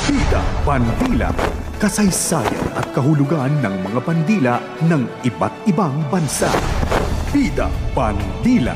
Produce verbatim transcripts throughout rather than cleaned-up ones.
Bida Bandila, kasaysayan at kahulugan ng mga bandila ng iba't ibang bansa. Bida Bandila.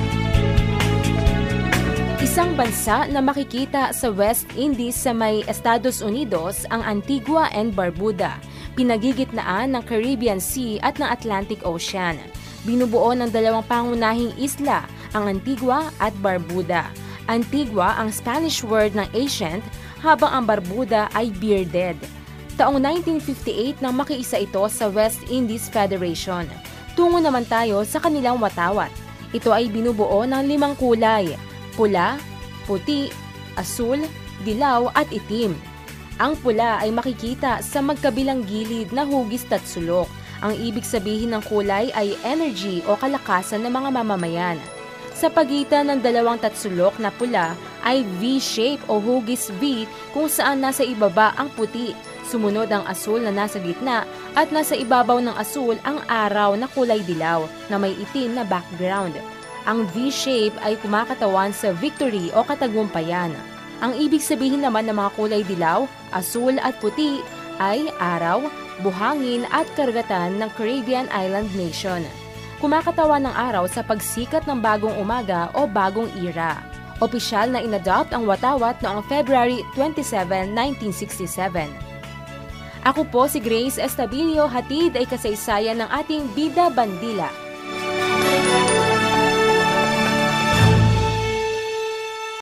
Isang bansa na makikita sa West Indies sa may Estados Unidos ang Antigua and Barbuda, pinagigitnaan ng Caribbean Sea at ng Atlantic Ocean. Binubuo ng dalawang pangunahing isla, ang Antigua at Barbuda. Antigua ang Spanish word ng ancient, habang ang Barbuda ay bearded. Taong nineteen fifty-eight nang makiisa ito sa West Indies Federation. Tungo naman tayo sa kanilang watawat. Ito ay binubuo ng limang kulay: pula, puti, asul, dilaw at itim. Ang pula ay makikita sa magkabilang gilid na hugis at sulok. Ang ibig sabihin ng kulay ay energy o kalakasan ng mga mamamayan. Sa pagitan ng dalawang tatsulok na pula ay V-shape o hugis V kung saan nasa ibaba ang puti, sumunod ang asul na nasa gitna at nasa ibabaw ng asul ang araw na kulay dilaw na may itim na background. Ang V-shape ay kumakatawan sa victory o katagumpayan. Ang ibig sabihin naman ng mga kulay dilaw, asul at puti ay araw, buhangin at karagatan ng Caribbean Island Nation. Kumakatawan ng araw sa pagsikat ng bagong umaga o bagong era. Opisyal na inadopt ang watawat noong February twenty-seventh, nineteen sixty-seven. Ako po si Grace Estabilio, hatid ay kasaysayan ng ating Bida Bandila.